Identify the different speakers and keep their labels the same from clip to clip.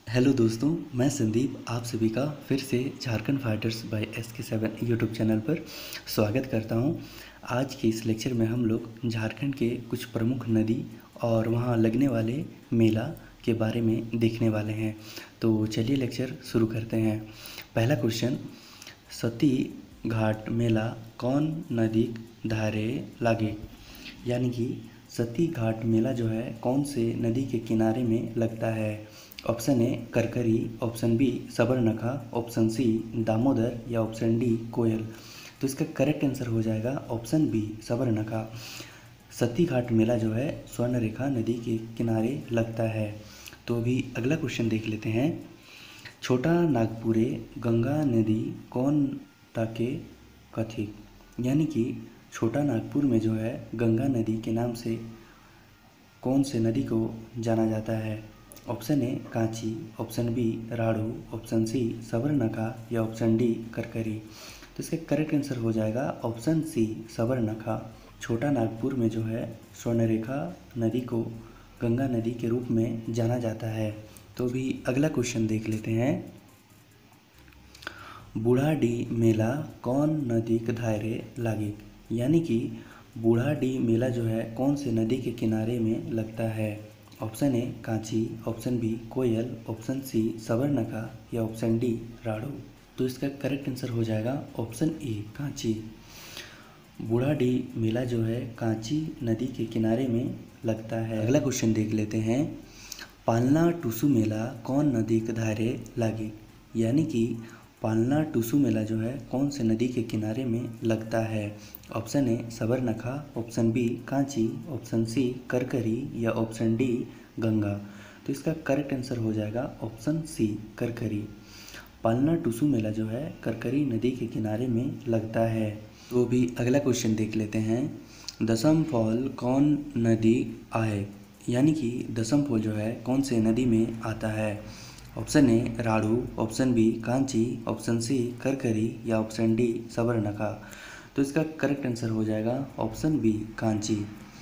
Speaker 1: Hello दोस्तों, मैं संदीप आप सभी का फिर से Jharkhand fighters by SK7 YouTube channel पर स्वागत करता हूं। आज के इस लेक्चर में हम लोग झारखंड के कुछ प्रमुख नदी और वहां लगने वाले मेला के बारे में देखने वाले हैं। तो चलिए लेक्चर शुरू करते हैं। पहला क्वेश्चन, सती घाट मेला कौन नदी धारे लागे? यानी कि सती घाट मेला जो है कौन से नदी के किनारे में लगता है? Option A Karkari, option B Subarnarekha, option C Damodar या ऑप्शन डी कोयल। तो इसका करेक्ट आंसर हो जाएगा ऑप्शन बी सबरनखा। सती घाट मेला जो है स्वर्णरेखा नदी के किनारे लगता है। तो अभी अगला क्वेश्चन देख लेते हैं। छोटा नागपुरे गंगा नदी कौन ताके कथित? यानी कि छोटा नागपुर में जो है गंगा नदी के नाम से कौन से नदी को जाना जाता है? Option A Kanchi, option B Rarhu, option C Subarnarekha या ऑप्शन डी करकरी। तो इसका करेक्ट आंसर हो जाएगा ऑप्शन सी सबरनखा। छोटा नागपुर में जो है स्वर्णरेखा नदी को गंगा नदी के रूप में जाना जाता है। तो भी अगला क्वेश्चन देख लेते हैं। बूढ़ाडी मेला कौन नदी के धारे लागे? यानी कि बूढ़ाडी मेला जो है कौन से नदी के किनारे में लगता है? Option A Kanchi, option B Koel, option C Subarnarekha या ऑप्शन डी राढ़ू। तो इसका करेक्ट आंसर हो जाएगा ऑप्शन ए कांची। बूढ़ाडी मेला जो है कांची नदी के किनारे में लगता है। अगला क्वेश्चन देख लेते हैं। पालना टुसु मेला कौन नदी के धारे लागे? यानी कि पालना टुसु मेला जो है कौन से नदी के किनारे में लगता है? Option A Subarnarekha, option B Kanchi, option C Karkari या ऑप्शन डी गंगा। तो इसका करेक्ट आंसर हो जाएगा ऑप्शन सी करकरी। पालना टुसु मेला जो है करकरी नदी के किनारे में लगता है। तो भी अगला क्वेश्चन देख लेते हैं। दसम फॉल कौन नदी आहे? यानी कि दसम फॉल जो है कौन से नदी में आता है? Option A Rarhu, option B Kanchi, option C Karkari या ऑप्शन डी सबरनखा। तो इसका करेक्ट आंसर हो जाएगा ऑप्शन बी कांची।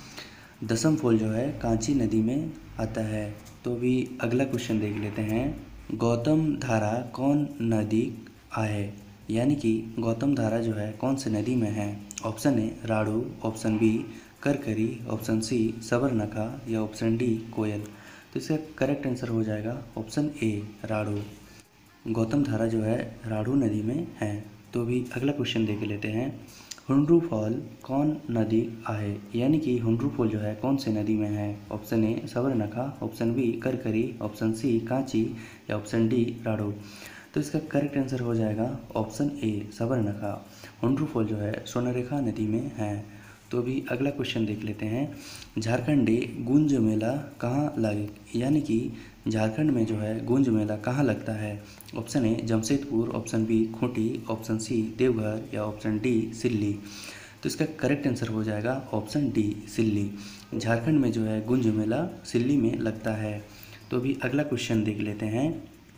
Speaker 1: दसम फॉल जो है कांची नदी में आता है। तो भी अगला क्वेश्चन देख लेते हैं। गौतम धारा कौन नदी आहे? यानी कि गौतम धारा जो है कौन से नदी में है? Option A Rarhu, option B Karkari, option C Subarnarekha या ऑप्शन डी कोयल। तो इसका करेक्ट आंसर हो जाएगा ऑप्शन ए राढ़ू। गौतम धारा जो है राढ़ू नदी में है। तो भी अगला क्वेश्चन देख लेते हैं। हुंड्रू फॉल कौन नदी आहे? यानी कि हुंड्रू फॉल जो है कौन से नदी में है? Option A Subarnarekha, option B Karkari, option C Kanchi या ऑप्शन डी राढ़ू। तो इसका करेक्ट आंसर हो जाएगा option A Subarnarekha. Hundru fall जो है स्वर्णरेखा नदी में है। तो भी अगला क्वेश्चन देख लेते हैं। झारखंडे गुंज मेला कहाँ लागे? यानी कि झारखंड में जो है गुंज मेला कहाँ लगता है? Option A Jamshedpur, option B Khunti, option C Deoghar या ऑप्शन डी सिल्ली। तो इसका करेक्ट आंसर हो जाएगा ऑप्शन डी सिल्ली। झारखंड में जो है गुंज मेला सिल्ली में लगता है। तो भी अगला क्वेश्चन देख लेते हैं।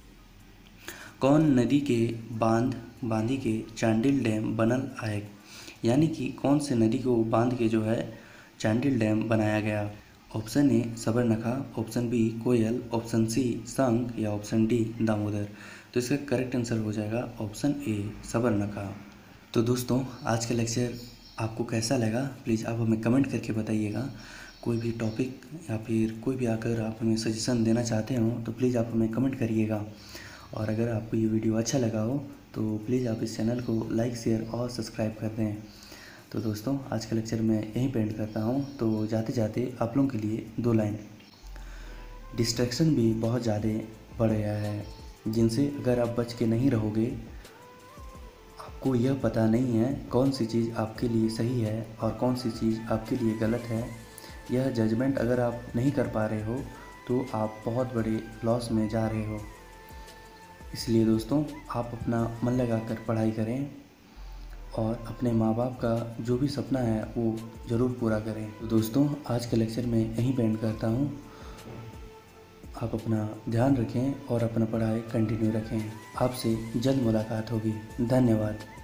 Speaker 1: कौन नदी के बांधी के चांडिल डैम बनल आहे? यानी कि कौन से नदी को बांध के जो है चांडिल डैम बनाया गया? Option A Subarnarekha, option B Koel, option C Sankh या ऑप्शन डी दामोदर। तो इसका करेक्ट आंसर हो जाएगा ऑप्शन ए सबरनखा। तो दोस्तों आज का लेक्चर आपको कैसा लगा प्लीज़ आप हमें कमेंट करके बताइएगा। कोई भी टॉपिक या फिर कोई भी अगर आप हमें सजेशन देना चाहते हो तो प्लीज़ आप हमें कमेंट करिएगा। और अगर आपको ये वीडियो अच्छा लगा हो तो प्लीज़ आप इस चैनल को लाइक, शेयर और सब्सक्राइब कर दें। तो दोस्तों आज का लेक्चर मैं यहीं पेंड करता हूँ। तो जाते जाते आप लोगों के लिए 2 लाइन। डिस्ट्रैक्शन भी बहुत ज़्यादा बढ़ गया है जिनसे अगर आप बच के नहीं रहोगे, आपको यह पता नहीं है कौन सी चीज़ आपके लिए सही है और कौन सी चीज़ आपके लिए गलत है। यह जजमेंट अगर आप नहीं कर पा रहे हो तो आप बहुत बड़े लॉस में जा रहे हो। इसलिए दोस्तों आप अपना मन लगाकर पढ़ाई करें और अपने माँ बाप का जो भी सपना है वो ज़रूर पूरा करें। तो दोस्तों आज के लेक्चर में यहीं पेंड करता हूँ। आप अपना ध्यान रखें और अपना पढ़ाई कंटिन्यू रखें। आपसे जल्द मुलाकात होगी। धन्यवाद।